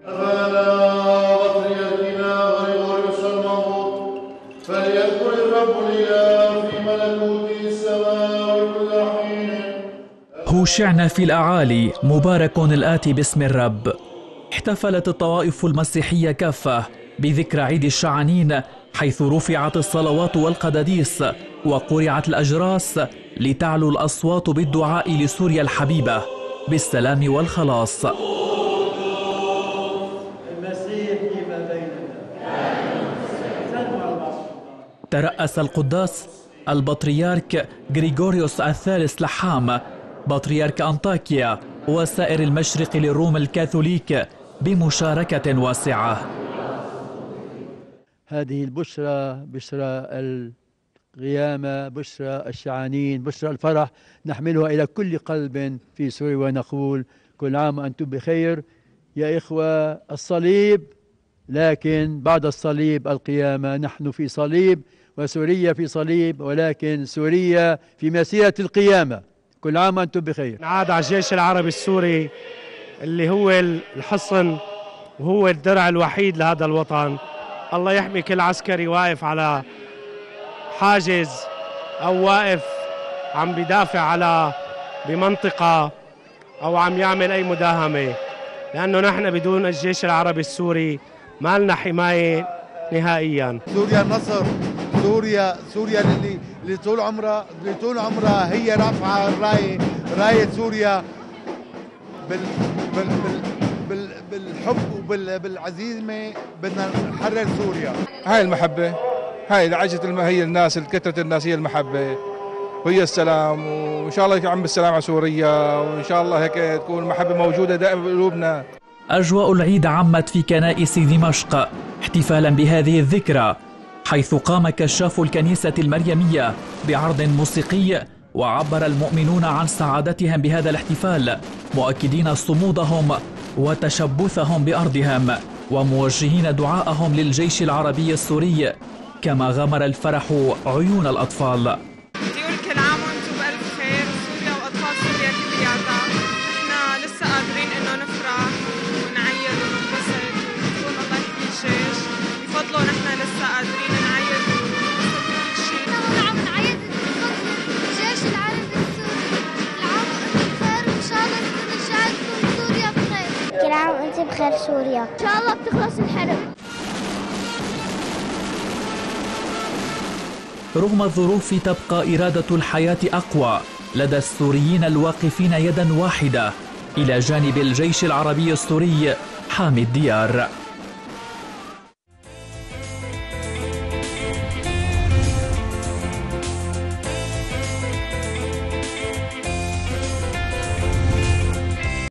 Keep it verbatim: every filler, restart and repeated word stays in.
فليذكر الرب الإله في ملكوت السماء كل حين. هوشعنا في الأعالي مبارك الآتي باسم الرب. احتفلت الطوائف المسيحية كافة بذكرى عيد الشعانين، حيث رفعت الصلوات والقداديس وقرعت الأجراس لتعلو الأصوات بالدعاء لسوريا الحبيبة بالسلام والخلاص. ترأس القداس البطريرك غريغوريوس الثالث لحام بطريرك أنطاكيا وسائر المشرق للروم الكاثوليك بمشاركة واسعة. هذه البشرى بشرى القيامة، بشرى الشعانين، بشرى الفرح نحملها إلى كل قلب في سوريا ونقول كل عام وأنتم بخير يا إخوة. الصليب، لكن بعد الصليب القيامة. نحن في صليب وسوريا في صليب، ولكن سوريا في مسيرة القيامة. كل عام وأنتم بخير. عاد على الجيش العربي السوري اللي هو الحصن وهو الدرع الوحيد لهذا الوطن. الله يحمي كل عسكري واقف على حاجز أو واقف عم بيدافع على بمنطقة أو عم يعمل أي مداهمة، لأنه نحن بدون الجيش العربي السوري ما لنا حماية نهائيا. سوريا النصر، سوريا سوريا اللي اللي طول عمرها اللي طول عمرها هي رافعة الراية، راية سوريا بال بال بال بالحب وبالعزيمة. بدنا نحرر سوريا. هاي المحبة، هاي لعجة هي الناس، الكثرة الناس هي المحبة وهي السلام، وإن شاء الله يعم السلام على سوريا، وإن شاء الله هيك تكون المحبة موجودة دائما بقلوبنا. أجواء العيد عمت في كنائس دمشق احتفالا بهذه الذكرى، حيث قام كشاف الكنيسة المريمية بعرض موسيقي، وعبر المؤمنون عن سعادتهم بهذا الاحتفال، مؤكدين صمودهم وتشبثهم بأرضهم، وموجهين دعاءهم للجيش العربي السوري، كما غمر الفرح عيون الأطفال. بيقول كل عام وانتم بألف خير، سوريا وأطفال سوريا كلياتها. نحن لسه قادرين إنه نفرح ونعيد وننبسط ونقول الله يحمي الجيش. بفضله نحن لسه قادرين نعيد وننبسط كل شيء. نحن عم نعيد بفضل الجيش العربي السوري. العام وانتم بخير، وإن شاء الله نرجع لكم سوريا بخير. كل عام وانتم بخير سوريا. إن شاء الله بتخلص الحرب. رغم الظروف تبقى إرادة الحياة أقوى لدى السوريين الواقفين يدا واحدة إلى جانب الجيش العربي السوري حامي الديار.